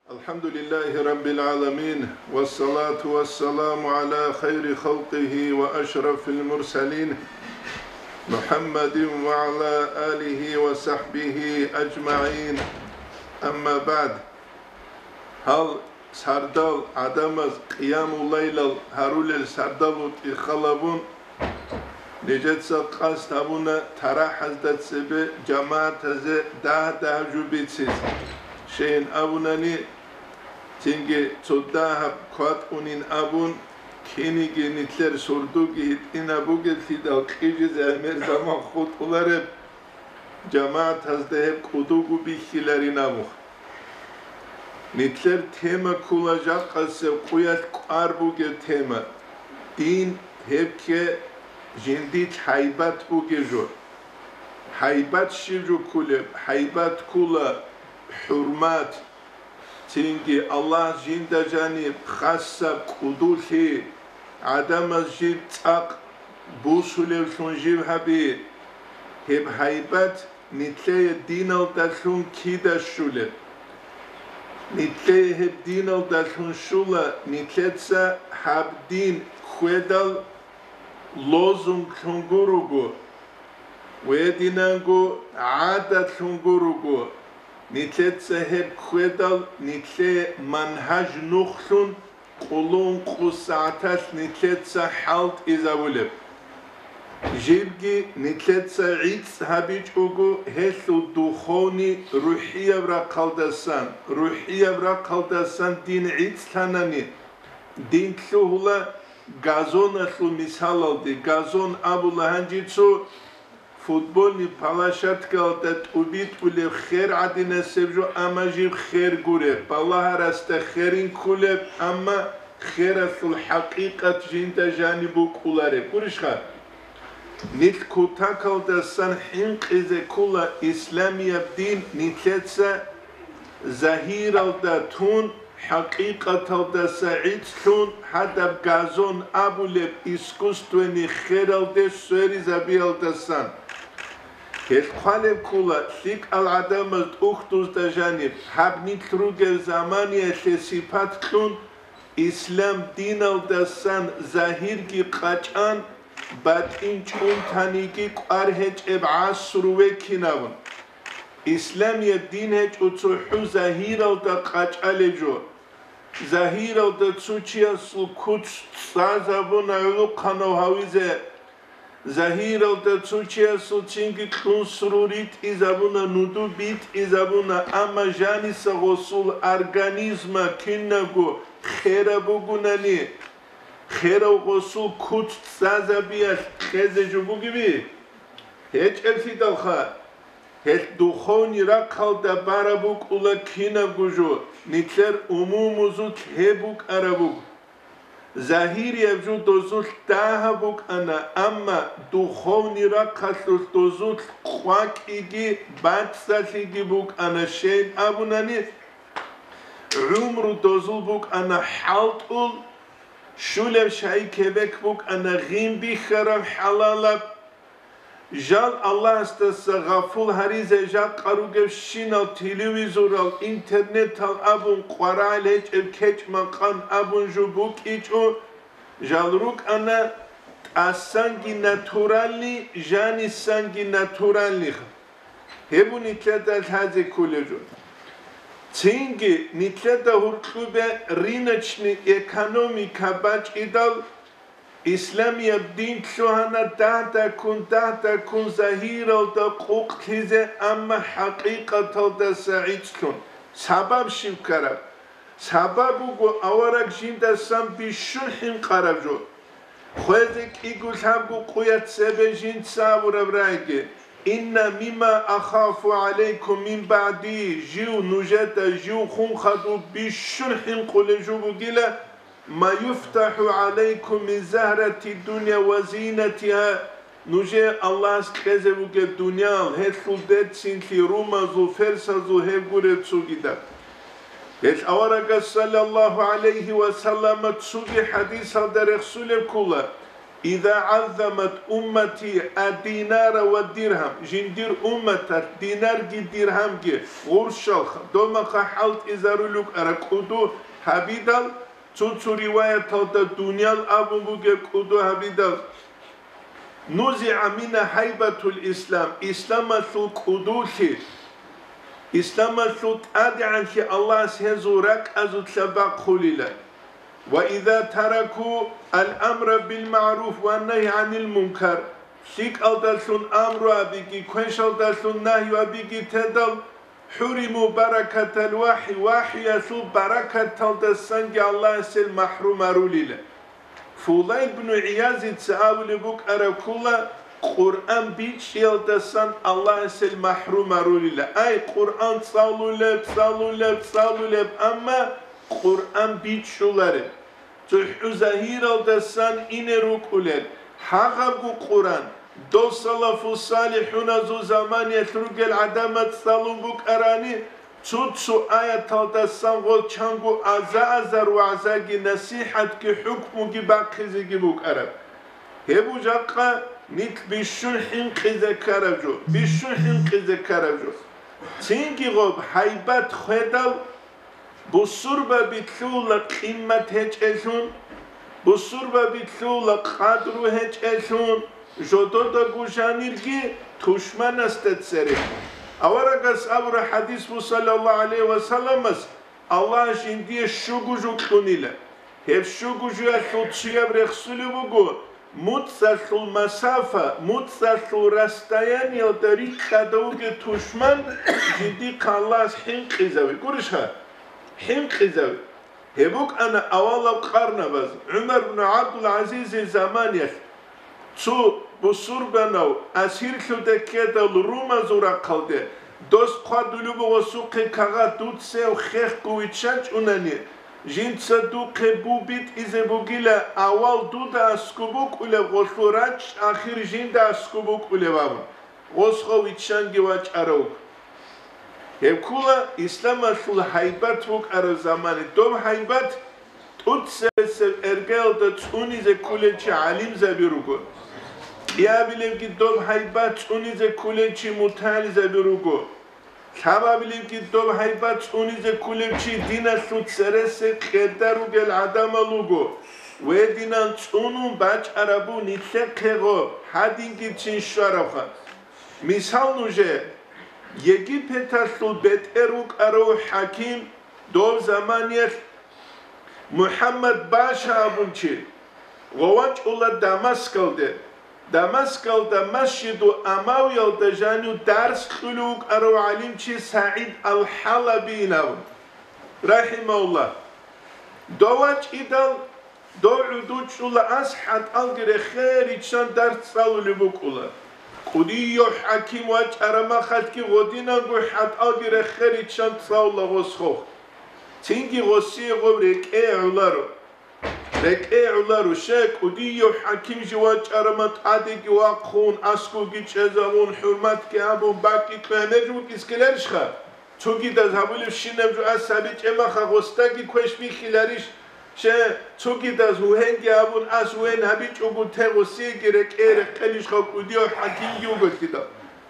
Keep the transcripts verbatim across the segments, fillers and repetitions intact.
الحمد لله رب العالمين والصلاة والسلام على خير خلقه وأشرف المرسلين محمد وعلى آله وصحبه أجمعين أما بعد هل سردال عدمز قيام الليل هرول السردال إخلابون نجتس قاستابونا تراحز داتسبه جماعة زي ده ده جوبيتسيز شين أبوناني تنجي تصداها قوات أنين أبون كينيجي نتلر سردوغي هتين أبوغي تيدال قيجيز أمير زمان خود أولارب جماعة هزده قدوغو بيخيلارين أبوخ نتلر تيما كولا جاقاسي قويات قاربوغي تيما دين هبكي جنديت حيبات بوغي جو حيبات شيجو كولب حيبات كولا حرمات تنجي الله جند جانب خاصة قدوشي عدم الجيب تاق بوصولي وشنجيب هبي هب حيبات نتلي الدين الدخلون كيدا شولي نتلي هب دين الدخلون شولا نتلتسا حب دين خويدال لوزن كنغوروغو ويدينانغو عادة كنغوروغو نتلتسا هب خويدال نتلي منهج نخلون قولون قصعتاس نتلتسا حالت إزاولب جيبجي نتلتسا عيدس هابيج اوغو هسو دوخوني روحية برا قلدسان روحية برا قلدسان دين عيدس تاناني دين تلوهلا غازون أسلو مثال دي غازون أبو لهنجيتسو فوتبولني بالاشات قالت أبيت ولي خير عدنا سبجو أما جيب خير قرب بالله راست خيرين كولب أما خير في الحقيقة جنت جانبو كولارب قرش خير نت كوتا قالت سن حنق إذا كولا إسلامي بدين نتلتسا زهير الداتون حقيقة الدساعد تون حتى بغازون أبو لب إسكوستويني خير الدس سوري زبي الدسان هالقالب كولا ثيك العدم الأختوز دجانب حبني تروغر زماني الثسيبات كون إسلام دين الدسان ظاهرگي قاچان باطن چون تانيگي قارهج ابعاصروه كناون إسلام الدين هج أتصحو ظاهر الدا قاچال جو ظاهر الدا تسوچيا سلكوت سازابون علو قانو هاويزه ظاهر الدا تسوچيا سلچينگي كون سروريت إزابونا نودو بيت إزابونا أما جاني سغسول أرغانيزما كنگو خيرا بوغوناني خيرا غسول كوت سازابيا خيزه جو بوغي بي هج الفي دالخا هل دخوني رقل دا بارابوك اولا كينا گوجو نتلر اموموزو تهبوك عربوك ظاهر يبجو دوزو تاهبوك انا اما دخوني رقل دوزو قواك ايجي باتساتيجي بوك انا شين ابوناني عمرو دوزو بوك انا حالت اول شولب شاي كبك بوك انا غيم بيخرم حلالب جال الله استس غفول هريزه جال قروگه شینال تلویزورال اینترنتال ابون قرال هج ابکچ مقام ابون جبوک ایچو جال روک انا اسانگی ناتورالی جانی سانگی ناتورالی هبو نیتلت هزی کولجو تینگی نیتلت هرکوبه رینچنی اکانومیکا باچ ایدال إسلامي الدين شوهنا تحتا كن تحتا كن ظاهير دا قوق تيزه أما حقيقة دا سعيد كن سبب شيب كرب سببو أورك جندا سام بشون حين قرب جو خوزك إيقول حبو قويت سبه جند سابور برايك إن مما أخاف عليكم من بعدي جيو نجتا جيو خون خدو بشون حين قول جو بقيلة ما يفتح عليكم من زهرة الدنيا وزينتها نجي الله استخزبوك الدنيا هتلو دت سنتي رومازو فرسازو هبغورة تسوغيدا هت أورغا صلى الله عليه وسلم تسوغي حديث در رسول كولا إذا عظمت أمتي الدينار والدرهم جندير أمتك دينار جي درهم جي غرشل دوما حالت إزارولوك أركودو حبيدال تسو رواية تلتا دنيا الأبو بوغي كودو حبيدال نزع من هيبة الإسلام إسلام ثو كودوشي إسلام ثو تادعن شي الله سيزورك أزو تلبق خليلا وإذا تركوا الأمر بالمعروف والنهي عن المنكر شيك ألدلسون أمر أبيكي كونش ألدلسون نهي أبيكي تدل حرموا بركة الوحي وحي يسو بركة تلدسنج الله سل محروم روليلا فولاي بن عياز تساول بوك أركولا قرآن بيتش يلدسن الله سل محروم روليلا أي قرآن تصالو لب تصالو لب تصالو لب أما قرآن بيتشولاري تحو زهير الدسان إنروك أولاد حقبو قرآن دو صلاف الصالحون زو زمان يتروك العدامة صالوبوك أراني تسو آية الدسان غول چانگو أزا أزر وعزاقي نصيحة كي حكمو كي باقيزي كي بوك أراب هبو جاقا نيت بيشون حنقذ كاربجو بيشون حنقذ كاربجو تينكي غوب حيبات خيدال بصوربا بتلولا قيمة هجأشون بصوربا بتلولا قدرو هجأشون جدودا قوشانيركي تشمان استتسري أورقس أبر حديث صلى الله عليه وسلم الله جندي الشوغوجو كونيلا هف شوغوجو يخلطشي برخصولي بقو متصل المسافة متصل رستيان يلدري كدوغ تشمان جندي قلاس حنقي زوي قرشها حنقي زوي هبوك أنا أولا قرن بز عمر بن عبد العزيز زمانيك تو بصور بناو أسير كده الروما زورا قلده دوست قادلو بوسوق كغا دوت سيو خيخ قويتشانج أناني جين تصدوق بوبيت إذا بوغيلا أول دودا أسكوبوك ولا غلطوراج آخر جين دا أسكوبوك ولا بابا غصخو ويتشانجي واج أروك هبكولا إسلام أصل حيبات وك أرو زماني دوم حيبات توت سبسب إرقال دا توني زي كوليتش عليم زبيروكو يا بليم كي دوم حيبات توني زي كوليتش متالي زبيروكو كما بليم كي دوم حيبات توني زي كوليتش دينا سوت سرسي خدارو جل عدم لوغو ودينا تونو باج عربو نتلقغو حدين كي تنشارخا مثال نوجه يجيبتاسو بيتروك أرو حكيم دو زمانيت محمد باشا أبونشي وواج أولا دمسكال ده دمسكال ده مسجد أماويل ده جانو درس خلوك أرو عليمشي سعيد الحلبي ناون رحمه الله دواج إدال دو عدوش أولا أسحاد ألغر خيري چان درس سالو لبوك أولا قديو حكيم واج أرما خلقي غدينا غو حد أغير خيري چان تصاولا غسخوخ تنگي غسي غو ركئي علارو ركئي علارو شاك قديو حكيم جواج أرما تعدي واقخون أسكو جي چزاون حرمات كي أبون باكي كوانجو كيسكلارش خا توگي دازهبولي فشينم جو أسابيج اما خا غستاكي كوش بيخيلاريش شه توگی داز هوهنگی ابون از هوهن هبیچ اوگو تغوسی گرک ایره قلیش خو کودیو حکیم یوگو کدا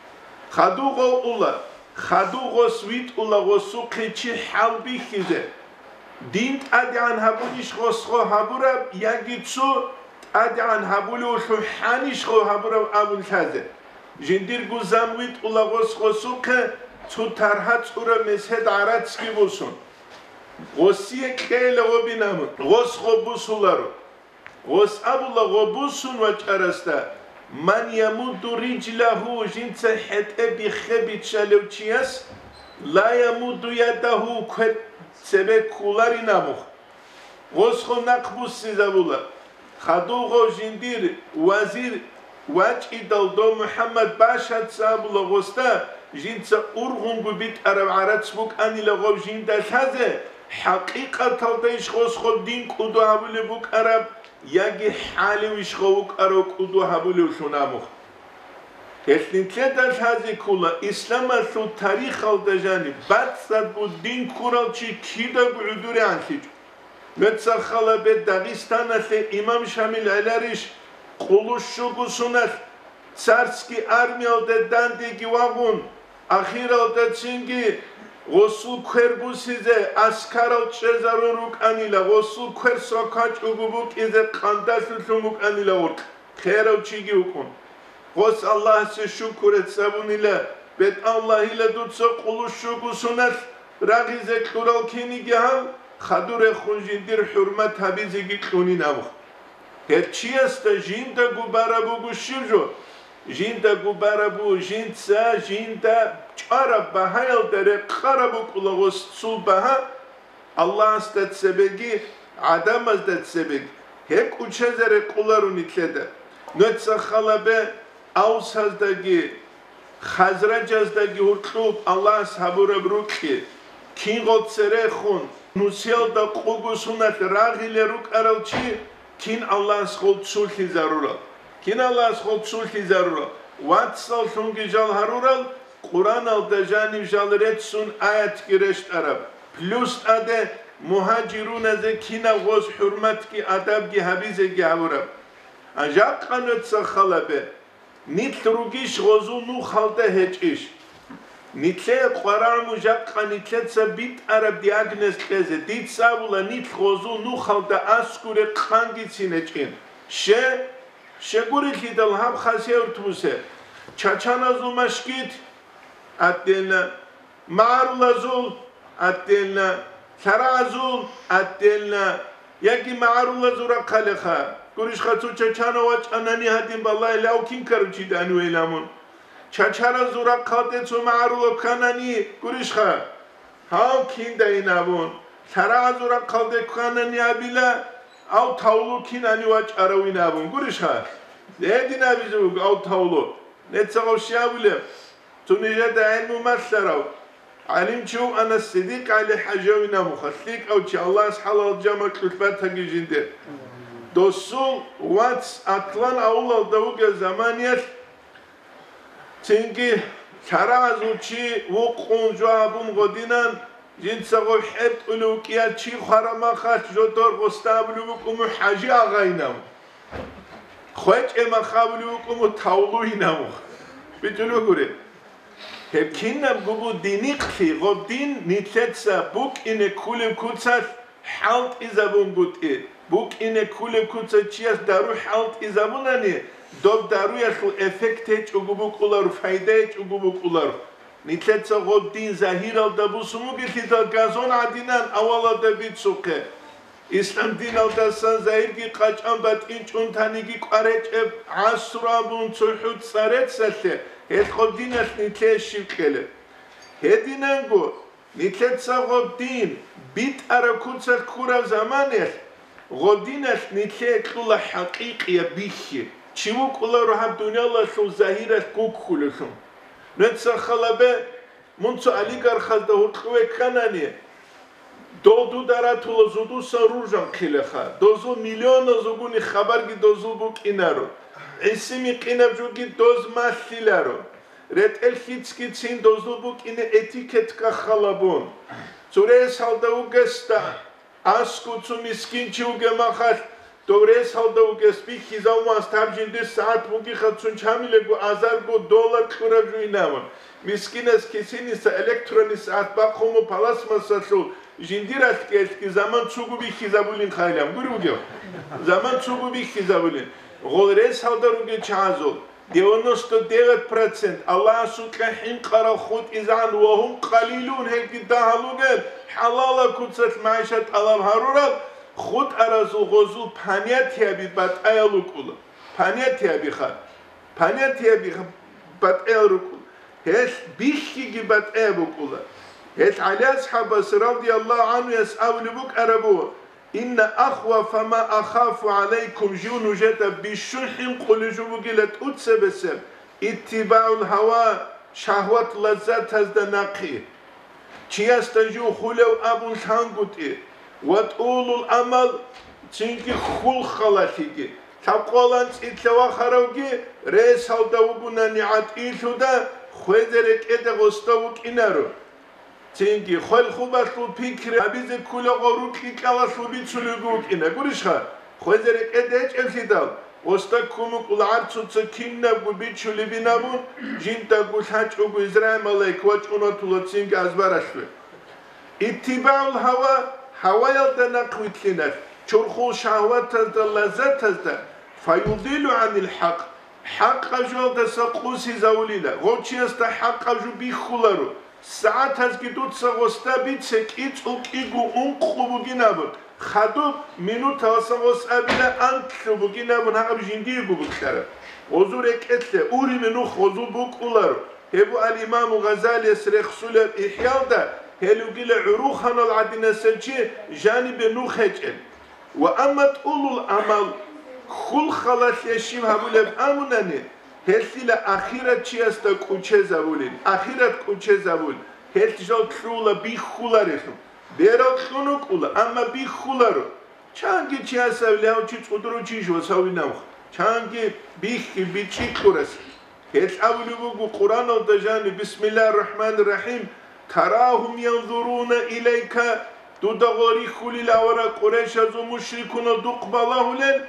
خدوغو اولا خدوغو سویت اولا غسو قیچی حال بیخیزه دینت ادیان هبونیش غسخو هبورب یگی چو ادیان هبولو شو حانیش خو هبورب ابون تازه جندیر گو زمویت اولا غسخو سوقه تو ترهت اورا مزهد عراتسکی بوسون غسية كيلا وبينامون غس غبوسولارو غس أبولا غبوسون وجارستا من يمد رجله جنس حتى بخبيت شالوتشياس لا يمد يده كت سبب كولاري ناموخ غس خو نقبوس سيزابولا خدوغو جندير وزير واج إدالدو محمد باشا تسابولا غستا جنس أرغم ببيت أرب عراتسبوك أني لغو جندا تازه حقيقة تلتيش خوص خود دين كودو هبولي بوك أرب يجي حالي ويش خوك أرو كودو هبولي وشناموخ إثنين تلتاش هذه كولا إسلام ثو تاريخ الدجاني بعد صد بو دين كورال چي كيدا بعدوري عنسيج نتسخلا بيت داغستان أثي إمام شامل علاريش Qulushugusунას царский армиалда дандиги вагун ахиралда цинги Госул квербусизе аскарал чезарурук анила госул кверсокач угубук изе қандасулумук анила урк херау чиги укун гос Аллах се шукурет сабунила бет Аллах ила дуца qulushugусунас рагизе клурал киниги хал хадуре хунжиндир хурмат хабизиги клуни навух Herchiasta jinda gubarabu shivjo. Jinda gubarabu jinsa jinda çara bahayal dere karabu kulagos sul baha Allah astat sebegi adam astat sebeg. Hek uçezere kularun itlede. Nötsa khalabe aus hazdagi khazrajazdagi urtlub Allah sabura bruki. Kingot serechun nusel da qugusunat ragile ruk aralchi Kin Allah's khod sulhi zarura. Kin Allah's khod sulhi zarura. Wat sal sungi jal harural. Quran al dajani jalret sun ayat gireşt arab. Plus ade muhacirun az kina goz hurmat ki adab ki habize ki havurab. Ajak qanat sakhalabe. Nit rugish gozu nu khalda hechish. Nitle Quran mujak qanitet sabit arab diagnes keze dit sabula nit gozu nu khalda askure qangitsine she sheguri khidal hab khaseur tmuse chachanazul mashkit atdelna ma'rulazul atdelna sarazul atdelna yaki ma'rulazura qalekha kurish khatsu chachana wach anani hadim ballahi laukin karuchi danu elamun Çaçara zura kadetu ma'rulo kanani kurişha. Hav kinda inavun. Sara zura kadetu kanani abila. Av tavlu kinani vaç arav inavun kurişha. Dedin abizu av tavlu. Netsav şabule. Tunija da ilmu maslarav. Alim çu ana sidik ali hajav inamu. Khaslik av çi Allah halal cama külfet hagijinde. Dosul vaç atlan avul davuga zamaniyet. Çünkü karazuçi bu konjabun godinan jinsagol hep ulukiya çi kharama khat jotor gostablu kumu haji ağaynam. Khoç ema khablu kumu tawlu inam. Bitulu gure. Hep kinnam gubu dinik khi godin nitsetsa buk ine kule kutsat halt izabun guti. Buk ine kule kutsat chias daru halt izabunani. Dob daruya şu efekte çubukular, fayda çubukular. Nitletsa godin zahir al da bu sumu gitida gazon adinan avala da bit suke. İslam din al da san zahir ki kaçan bat inç untani ki qareç asra bun tsuhut saret salte. Het godin as nitle şivkele. Hedinan go nitletsa godin bit ara kutsa kura zamanes. Godin as nitle kula haqiqiya bihi. Çimu kula ruhab dünyala şu zahire kukuluşum. Netsa khalabe munsu aligar khazda hurtwe kanani. Dodu daratula zudu sarujam khilexa. Dozu milyona zuguni khabar gi dozu bu kinaro. Isimi kinavju gi doz masilaro. Ret el hitski tsin dozu bu kine etiket ka khalabun. Zure salda ugesta. Asku zu miskinchi ugemakhal. Dores halda ugespi khizavmas tabjinde saat bugi khatsun chamile gu azar gu dolar khuravju inaman miskines kesinis elektronis saat bakhomu palasmasashu jindiras keski zaman tsugubi khizabulin khaylam gurugyo zaman tsugubi khizabulin golres halda uge chazol девяносто девять процентов Allah sutlahin qara khut izan wa hum qalilun hek dahalugel halala kutsat maishat alam harurat Khud arazu gozul panyatiya bi bat ayalukul. Panyatiya bi khat. Panyatiya bi bat ayalukul. Hes bişki gi bat ayalukul. Hes Ali ashabas radiyallahu anhu yas'avlu buk arabu. İnne akhwafa ma akhafu aleykum junujata bi şuhim quluju bugilet utsebesem. İttiba'ul hava şahvat lazzat hazda naqi. Çiyastaju khulev abun sanguti. وَتْقُولُ الْأَمَلِ çünkü khul khalatigi tapqolan itlawa kharawgi res haldavuguna ni'at ilhuda khwezerek ede gostavuk inaru çünkü khol khubatlu pikri abize kula qoruk ikala subit suluguk ina gurishha khwezerek ede elhidav Osta kumu kular tutsa kinna gubi çuli binabun jinta gulhaç ugu İsrail malay kuaç unatulotsin gazbarashve. İttibaul hava havayal da nakvitliner. Çorkhul şahvat da lazzat da fayudilu anil hak. Hak ajol da saqusi zawlila. Gochias da hak aju bikhularu. Saat has gidut sa gosta bitse kit ukigu unqu ginabun. Khadub minut asagos abila antlu ginabun hab jindi gubuklara. Ozur eketle uri minu khozu bukular. Hebu al imam Gazali srekhsul ihyal da helugile uruhan al adina selci janib nukhecel. Ve amat ulul amal khul khalat yashim habul amunani. Helsile ahiret çiyasta kuçe zavulin. Ahiret kuçe zavul. Helsile tlula bikhularishum. Beral tlunuk ula ama bikhularu. Çangi çiyasa leo çiç uduru çişo savinam. Çangi bikhi biçik kuras. Hels avulu bu Kur'an olacağını Bismillahirrahmanirrahim. Tarahum yanzuruna ileyka dudagori khulil avara Kureyşazu müşrikuna dukbalahu len.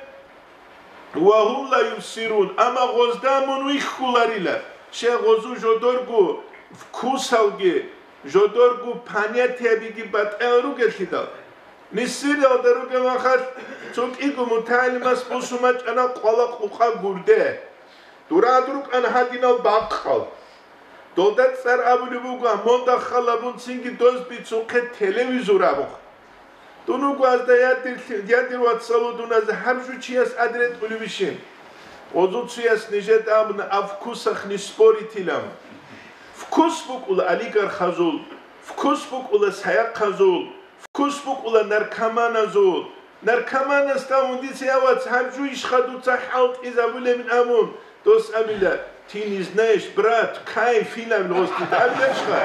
وهم لا يبصرون اما غزدامون ويخولاريلا شي غزو جودورغو فكوسالغي جودورغو پانياتيبيگي باتاروگشيدا نسيري اودروگه مخات چون ايگو متعلماس بوسوماچ انا قالا قوقا گورده دورادروگ ان هادينال باقال دولدت سر ابولوگو موندا خالابون سينگي دوز بيچوقه تلويزور ابو Dunu gazda yadir yadir vatsalu dunaz harju çiyas adret bulubişin. Ozu çiyas nijet amna afkusakh nispori tilam. Fkusbuk ula aligar khazul, fkusbuk ula sayak khazul, fkusbuk ula narkamana zul. Narkamana stamundi siyavat harju ish khadutsa halt izabule min amun. Dos amila tiniz nesh brat kai filam rostit ableşka.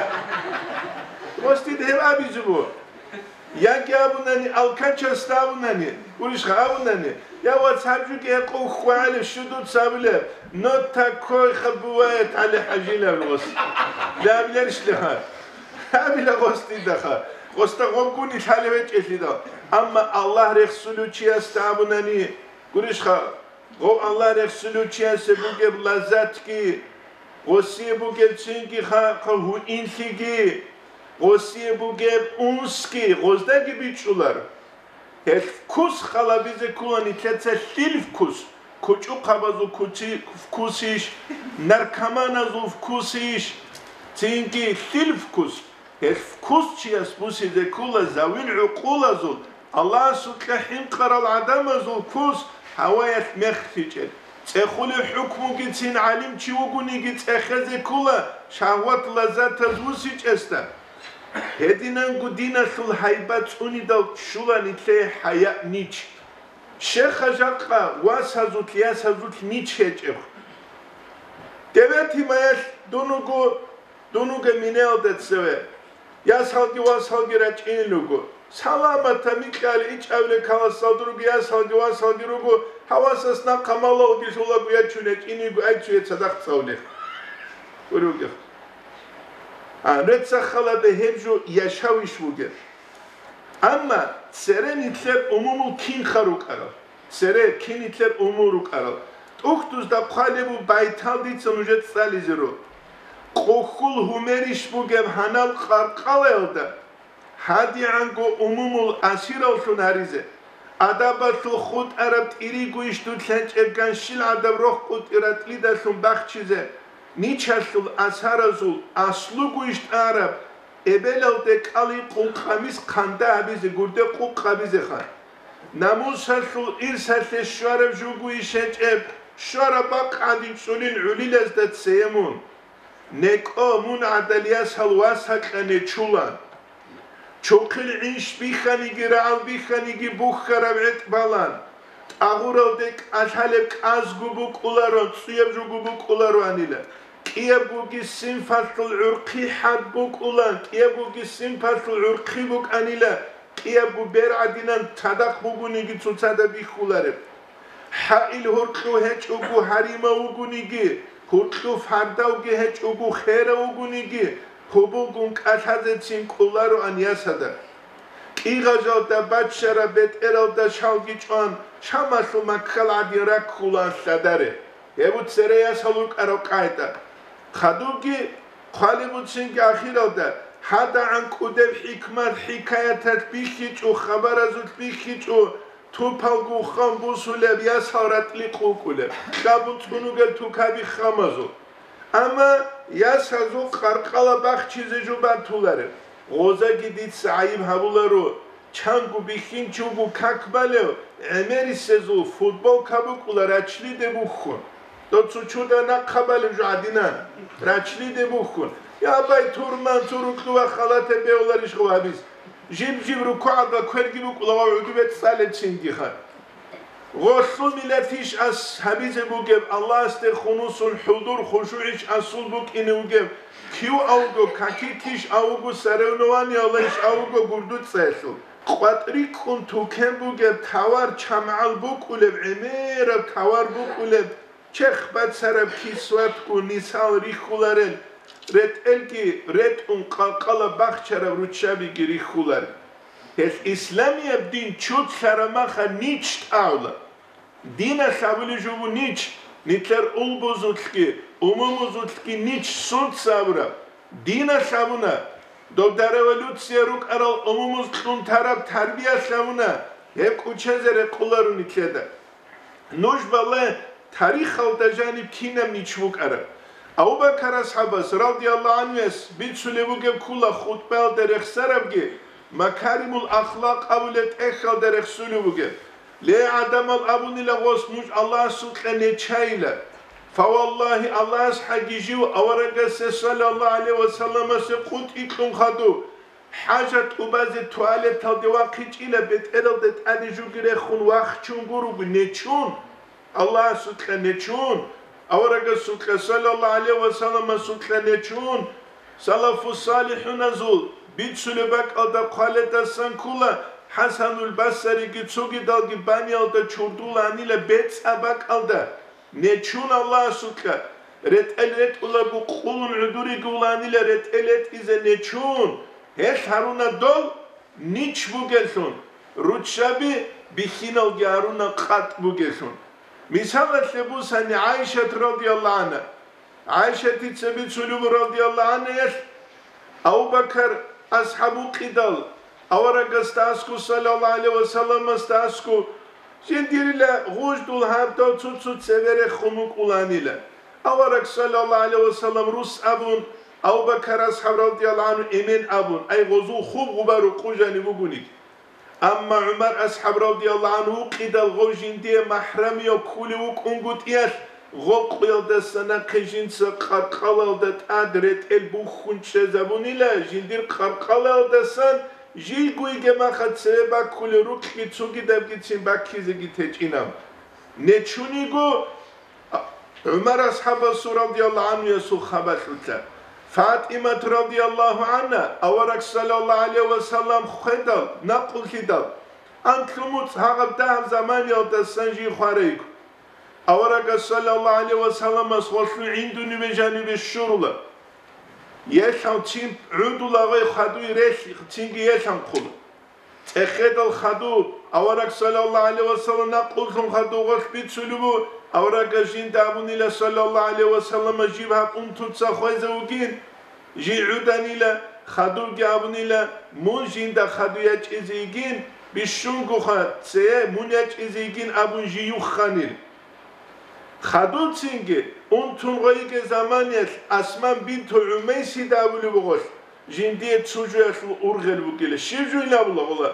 Rostit hev abizubu. Ya ki abunani alkaça stavunani, urishka abunani. Ya WhatsApp ki eko khwale shudut sabile. Not takoy khabuat ala hajila los. La bilar ishleha. Abila gosti dakha. Gosta gomkuni talevet eslida. Amma Allah Resulü çiyas abunani. Urishka go Allah Resulü çiyas buge lazzat ki. Gosi buge çinki kha hu insigi. Gosiye bu gep unski, gozda gibi çular. Hel kus khala bize kulani tetse silf kus. Kuçu kabazu kuçi kusiş, narkamana zuf kusiş. Çünkü silf kus. Hel kus çiyas bu size kula zavil uqula zul. Allah sutlahin qaral adama zul kus havayat mekhtijel. Tsexuli hukmu gitsin alim çivuguni git ekhaze kula şahvat lazat tazvusiç esta. Hedinan gudina sul haybat unida şulan itle haya niç. Şehajakka was hazut yas hazut niç hecef. Devet himayet donugu donuga minel detseve. Yas halgi was halgi raç inugu. Salamata mikal iç evle kala saldırıgu yas halgi was halgi rugu. Havasasna kamal olgi şula guya çüneç inigu ayçüye sadak savlek. Urugu. Anretsa khalada hevju yaşaviş buger. Ama seren itler umumul kin kharuk aral. Sere kin itler umuruk aral. Uhtuz da qalebu baytal ditsan ujet salizero. Qokhul humeriş buger hanal qarqalayda. Hadi ango umumul asir olsun harize. Adabatul khud arab iri guishtu tlenç evgan şil adab roh qut iratli da sun baxchize. Niçasul asarazul aslu guişt Arab ebelelde kali qul khamis khanda abize gurde qul khabize khan namusasul irsal şarab jugu işeç eb şaraba qadin sulin ulilaz dat seyamun neko mun adaliyas halwas hakane chulan çokil iş bi khani giral bi khani gi bukhara et balan aguraldek ashalek az gubuk ularon suyab jugubuk ularonila Kiyabugi sinfatul urqi habbuk ulan Kiyabugi sinfatul urqi buk anila Kiyabu beradinan tadak buguni gi tutada bi khulare Hail hurqu heç ugu harima uguni gi hurqu farda ugi heç ugu khera uguni gi Hubugun kathazetsin kularu an yasada Იღაჟალდა ბაჩარა ბეტერალდა შალგიჭვან ჩამასულმა ქალადი რაკხულან სადარე ევუცერეა სალუკარო ყაიტა ხადუგი ხალიბუცინგი ახირალდა ჰადა ანკუდევ ჰიკმათ ჰიკაიათათ ბიხიჭუ ხაბარაზუთ ბიხიჭუ თუფალგუ ხამბუსულებ იასარატლი ყუკულებ გაბუწუნუგელ თუკაბი ხამაზო ამა იასაზუ ყარყალა ბახჩიზე ჯუბათულარე غوزاگی دید سعیم هبولارو چنگو بیخین چوبو ککبالیو امری سزو فوتبال کبو کلا رچلی دبو خون دو چوچودا نقبالیو جادینان رچلی دبو خون یا بای تورمان تورکلو و خالات بیولارش خوابیز جیب جیب رو کوعدا کرگی بو کلا و عدوبت ساله چینگی خان غوصو ملتیش از حبیز بوگب الله است خونوسون حضور خشوعش اصول بوک اینو گب کیو آوگو کاکیتیش آوگو سرونوانی آلش آوگو گردود سیسو قطری کن تو کم بوگب تاور چمعال بوکولب عمیرب تاور بوکولب چخ بد سرب کیسوات کو نیسال ریخولارن رت الگی رت اون قلقال بخچرب روچابی گی ریخولار هس اسلامی اب دین چود سرماخا نیچت آولا دین سابلی جوبو نیچ نیتر اول بزرگی umumuzutki niç sult sabra dina sabuna do da revolütsiya ruk aral umumuzun taraf terbiye sabuna hep uçezere kullarun ikeda nojbale tarih aldajani kinem niçvuk ara Abu Bakr ashabas radiyallahu anhes bit sulevuge kula khutbel derek sarabge makarimul akhlaq abulet ekhal derek sulevuge le adamal abunila gosmuş Allah sultane çayla فوالله الله حجيجو أورجس صلى الله عليه وسلم سقط إكلم خدو حاجة أباز توالت تدواقيج إلى بيت إرادة أديجو جريخون واخشون جروب نيشون الله سطح نيشون أورجس سطح صلى الله عليه وسلم سطح نيشون سلف الصالح نزول بيت سلبك أدا قالت السنكولا حسن البصري جتسوجي دالجي باني أدا شردول عنيلا بيت أباك أدا نيشون الله سطح رت الرت ولا بقولن عدوري قولاني لرت الرت إذا نيشون هش هارونا دول نيش بوجلسون روتشابي بخينال جارونا قط بوجلسون مثال سبوس أن عائشة رضي الله عنها عائشة تسبب سلوب رضي الله عنها أبو بكر أصحابه قدال أورا قستاسكو صلى الله عليه وسلم استاسكو جنديرلا غوش دول هابتو تسوت تسوت سبره خموك أولانيلا أورا صلى الله عليه وسلم روس أبون أبو بكر أصحاب رضي الله عنه إمين أبون أي غزو خوب غبارو قوجاني بقونيك أما عمر أصحاب رضي الله عنه قدال غوش جندية محرمي وكولي وكونغوت إياش غوق يلدسنا قجين سقرقال يلدت أدرت البوخون شزابوني لا جندير قرقال يلدسن جيلگوی گما خد سبب کل رو کی چوگی دبگی چین باکیزگی تچینم نچونی گو عمر اصحاب رضی الله عنه یسو خبر شد فاطمه رضی الله عنها اورک صلی الله علیه و سلم خدال نقل خدال انتموت هاغب ده زمان یاد سنجی خاریک اورک صلی الله علیه و سلم اسوسن عندونی به جانب الشرله يشان تيم عودو لاغي خدو يريش تينجي يشان قول تخيد الخدو أوراك صلى الله عليه وسلم نقول لهم خدو غش بيت سلوبو أوراك جين دابون إلى صلى الله عليه وسلم جيبها قمتو تساخوي زوجين جي عودان إلى خدو جابون إلى مون جين دا خدو يج إزيجين بشونغو خد سيه مون يج إزيجين أبون جيو خانيل خدو تينجي اون غايك زمانيت اسمان بنت عميسي دابلو بغوش جندية تسوجو يخل أرغل بكيلة شيجو إلا بلا بلا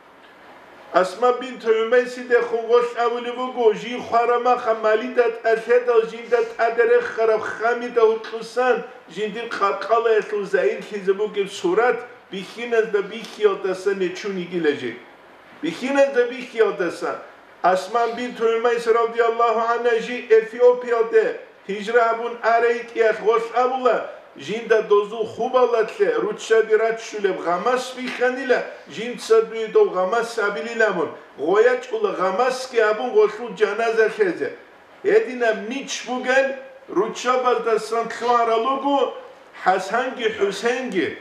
اسمان بنت عميسي دي خنغوش أولي بغو جي خارما خماليدات أشهد جندات أدرخ خراب خاميدة وطلسان جندير قاقالة يخل زاين خيزبو كيل سورات بخينز دا بيخيال دسان نچوني گيلة جي بخينز دا بيخيال دسان اسمان بنت عميسي رضي الله عنها جي إثيوبيا ده هجرابون أريك يا خوش أبولا جيندا دوزو خوبالاتله روتشابي راتشولب غماس بيخانيلا جيند سادوي دو غماس سابيلي لامون غوياج أولا غماس كي أبون غوشو جنازة خيزة هدينام نيش بوغل روتشاباز دا سانتلوان رالوغو حسانجي حسينجي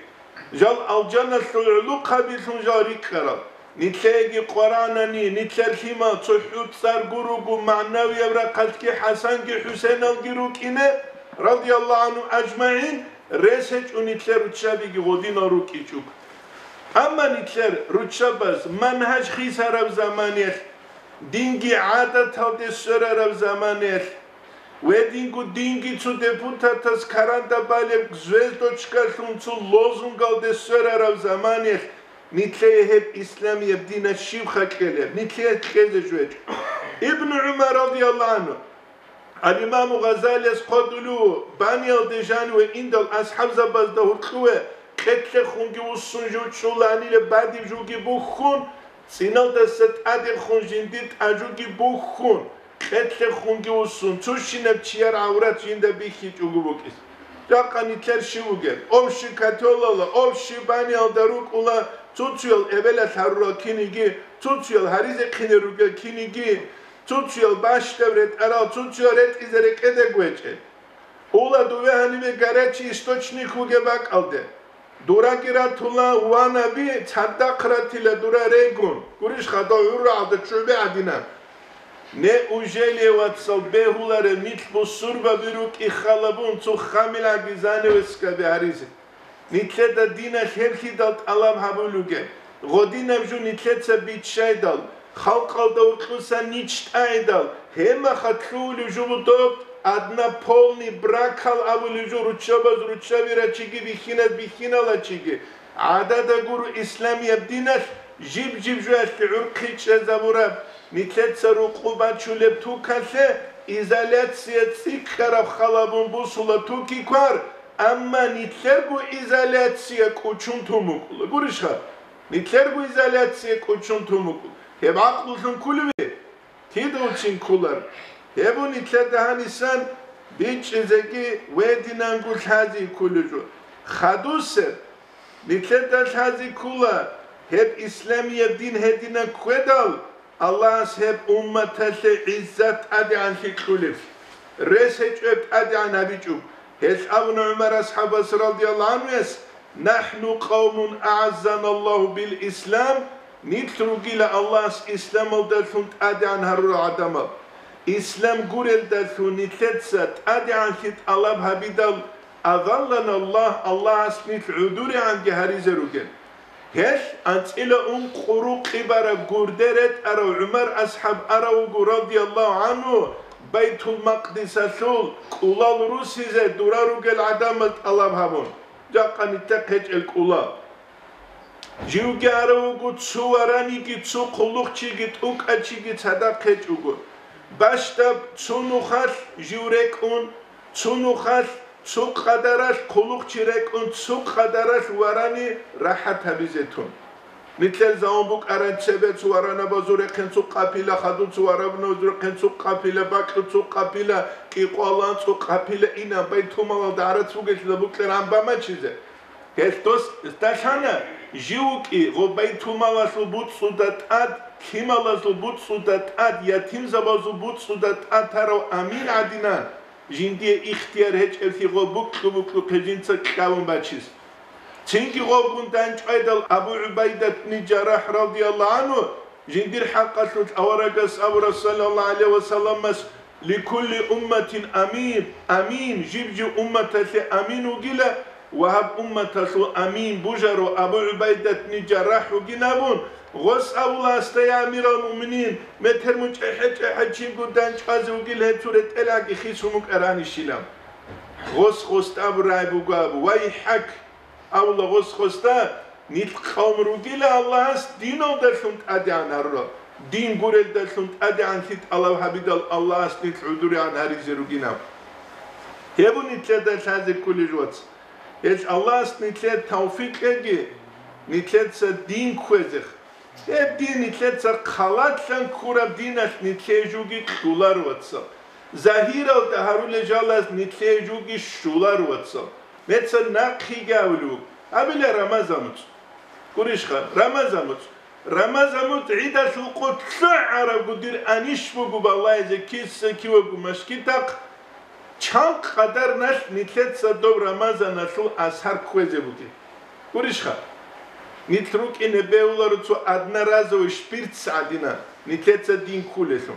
جال الجنة سلعلو قبيلهم جاري كرال نتلاقي قرآنني نتلاقي ما تحوت صار جروجو معنوي يبرقتك حسن كي حسين الجروك إنه رضي الله عنه أجمعين رسج ونتلاقي رتشابي غودين روكي شوك أما نتلاقي رتشابس منهج خيسر بزمانه دينجي عادة هذا السر بزمانه ودينجو دينجي تو ديبوتاتس كاراندا بالك زوزدوچكا شونچو لوزونغال ده سر بزمانه نتلاقي هب إسلام يبدين الشيب خكله نتلاقي كذا جوج ابن عمر رضي الله عنه الإمام غزالي قدلو باني الدجان وإند الأصحاب زباز دهور خوه كتل خونجي وصنجو تشولاني لبعدي جوجي بوخون سينال دست أدي خون جنديد أجوجي بوخون كتل خونجي وصن توشي نبتشيار عورات جند بيخي جوجو بوكيس جاقا نتلاقي شوغل أوشي كاتولالا أوشي باني الدروك أولا توتيول evvela sarura kinigi, tutuyor harize kineruga kinigi, tutuyor baş devret ara, tutuyor et izerek edegveçe. Ola duve hani ve gareçi istoçnik uge bak aldı. Dura giratula wana bi çadda kratile dura regun. Kuriş khada urra aldı çöbe adina. Ne ujeli vatsal behuları mit bu surba biruk ikhalabun tu khamila gizane ve skabe harize. نتلت الدين الهركي دالت ألام هبولوجه غدي نبجو نتلت سبيت شاي دال خلق الدور خلصا نيشت أي دال هما خطلو لجو دوت أدنى بولني براكال أبو لجو رتشابز رتشابي رتشيجي بخينات بخينا لتشيجي عدد أقول إسلامي بدينات جيب جيب جو أشكي عرقي تشازابوراب نتلت سروقوبات شو لبتو كاسه إزالات سياتسيك خراب خلابون بوصولة توكي كوار أما نتلقو إزالاتسيا كوچون توموكولا قرشها نتلقو إزالاتسيا كوچون توموكولا هب عقلوشن كلوه تيدوچين كولار هبو نتلقو هانيسان بيچ إزاكي ويدينان قول هازي كولوجو خادوسر نتلقو هازي كولا هب إسلامي الدين هدينا كويدال الله هب أمتاش عزت أدي عن شكولف رسج أدي عن أبيجوب هش ابن عمر أصحاب رضي الله عنه نحن قوم أعزنا الله بالإسلام نترك إلى الله إسلام الدلثون أدي عن هرر عدم إسلام قرل دلثون نتلتسات أدي عن شت الله بهبدال أظلنا الله الله أسنت عدوري عن جهري زروجن هش أنت إلى أم قروق إبارة قردرت أرو عمر أصحاب أرو رضي الله عنه بيت المقدس سول قلال روسي زي دورارو قل عدامت الله بهابون جاقا نتاقج القلال جيو جارو قد سواراني قد سو قلوخ چي قد اوك اچي قد صداقج اوگو باشتاب سو نخاش جيو ريكون سو نخاش سو قدراش قلوخ چي ريكون سو قدراش واراني راحت هبيزتون نتلل زامبوك أران سبت سوارانا بازور خنسو قابيلا خدون سوارابنا بازور خنسو قابيلا باكل سو قابيلا كي قوالان سو قابيلا إنا بيتو مال دارت سوغش لبوك لرام بما چيزه هستوس استاشانا جيوكي غو بيتو مال سو بوت سودات آد كيمال سو بوت سودات آد يتيم زبازو بوت سودات آد تارو أمين عدينا جندي اختيار هج الفي غو بوك بوك بوك جنسا كاون باچيز تنكي غوبون دانج ايدل ابو عبيدة بن جراح رضي الله عنه جندير حقا اورقس ابو صلى الله عليه وسلم لكل أمة أمين أمين جيب جي أمة أمين وقيلة وهب أمة أمين بجر أبو عبيدة بن جراح وقنابون غص أولا استيا أمير المؤمنين متر مجحج أحد شيب دانج قازي وقيلة تورت إلاقي خيسومك أراني الشلام غص غص أبو رايب وقابو ويحك أولا غص غصتا نيت قوم روجيلا الله اس دينو دلشون أدي عن هرّا دين قرل دلشون أدي عن ثيت الله حبيد الله اس نيت عدوري عن هرّي روجينا هبو نيت لدلش هذا كل جوات إيش الله اس نيت لد توفيق أجي نيت لد دين كوزخ هب دين نيت لد خالات لن كورا دينش نيت لجوجي دولار واتسا ظاهرة وتهرول جالس نيت لجوجي شولار واتسا مثل نقي جاولو قبل رمضان كوريشخا رمضان رمضان عيد القط شعر قدير أنيش بقو بالله إذا كيس كيو بقو مشكتك چند قدر نش نتلت صدو رمضان شو أسهر كوزه بودي Gurishcha. Nitruk in beularu zu adnarazo spirits adina. Nitletsa din kulesum.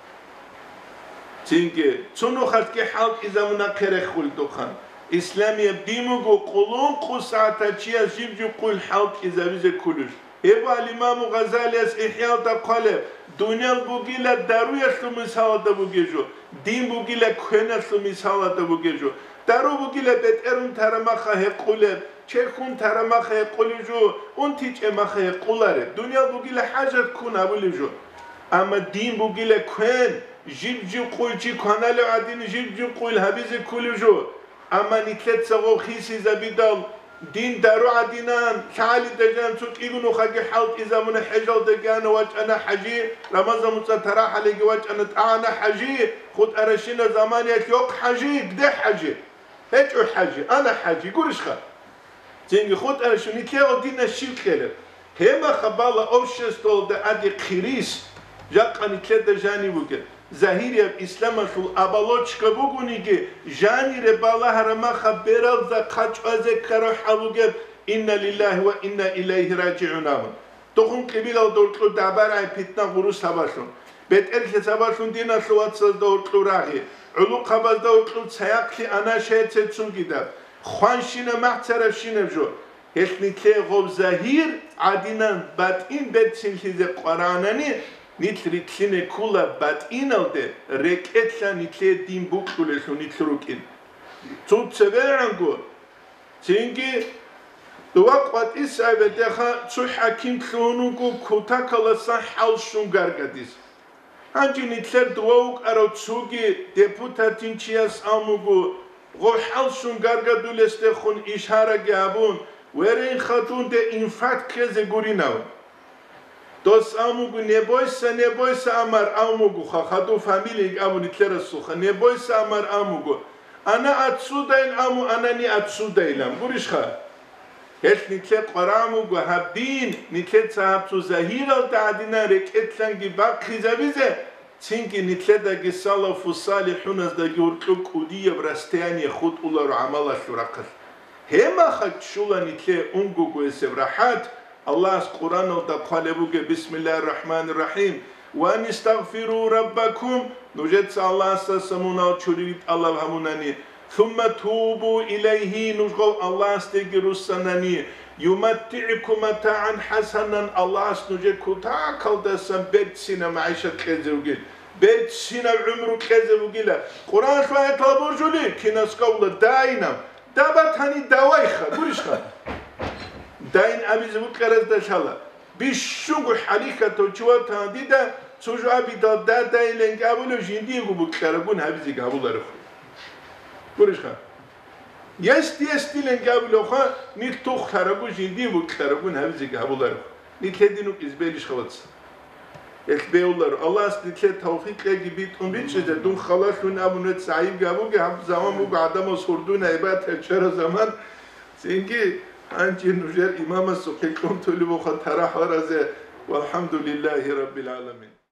Çünkü çunu xalqi halq izamına kerexul dokhan. İslamiye dimugu qulun qusata çiya jibju qul halq izavize kulur. Ebu al-İmam Gazali'yas İhya'da kale dünya bugile daruyaslı misalada bu gecu. Din bugile könaslı misalada bu gecu. Daru bugile beterun taramaha hekule. Çekun taramaha hekulucu. Un tiç emaha hekulare. Dünya bugile hacet kuna bulucu. Ama din bugile kön. Jibju kulci kanalı adini jibju kul habizi kulucu. Ama nitlet savo khisi zabidal. Din daru adinan şali dejan çok igunu khagi halq izamuna hajal degan waj ana haji ramazan mutsa taraha legi waj ana ana haji khud arashina zamaniyat yok haji gde haji hiç o haji ana haji gurishkha çünkü khud arashini ke o din shirk gelir hema khabala ovshestol de adi khiris jaqani ke dejani buge Zahiriye İslam'a şu abaloçka bugünü ki jani rebala harama haberal za kaç azek kara havuge inna lillahi ve inna ileyhi raciun amin. Tohum kibila dortlu dabar ay pitna guru savaşın. Bet erke savaşın dina şuvatsız dortlu rahi. Ulu kabaz dortlu sayakli ana şehit setsun gider. Xwanşine mahtaraf şinevjo. Hesnikle gov zahir adinan batin betsin hize Kur'anani Nitritline kula bat inalde reketla nitle din buktule şu nitrukin. Tut severango. Çünkü duvak bat isa ve deha şu hakim klonugu kutakalasan hal şun gargadis. Hangi nitler duvak arotsugi deputatin çiyas amugu go hal şun gargaduleste khun işara gabun verin khatun de infat keze gurinav. Dos amugu ne boysa ne boysa amar amugu khadu family amu nitlera suha ne boysa amar amugu ana atsudayl amu anani atsudaylam gurishkha het nitle qaramugu habdin nitlet sahabtu zahira ta'dina reketlan gibak khizabize çünkü nitle da gesalafu salihun az da yurtlu kudiye brastani khud ular amala shuraqas hema khat shula nitle ungugu sevrahat Allah Kur'an'da kalebuge Bismillahirrahmanirrahim ve nistagfiru rabbakum nujet Allah sasamuna çürüt Allah hamunani thumma tubu ileyhi nujgol Allah stegirus sanani yumatti'ukum mata'an hasanan Allah nuje kuta kaldasan betsina maişet kezevgil betsina umru kezevgila Kur'an şayet taburjuli kinaskavla dainam dabat hani davayxa gurishxa Dain amiz bu karazda şala. Bir şungu halikato çuva dida çocuğu abi da da da ile kabulü jindi bu karabun habizi kabuları. Buruşka. Yes yes ile kabulü ha nit toh karabu jindi bu karabun habizi kabuları. Nitledinu izbeliş khavat. Ekbeyullar Allah nitle tevfikle gibi tun bir şeyde dun khalaşun abunet sahip gabu ki hab zaman bu adama sorduğuna ibadet çara zaman çünkü Anci nujer imama sokek kontrolü bu khatara haraze velhamdülillahi rabbil alamin.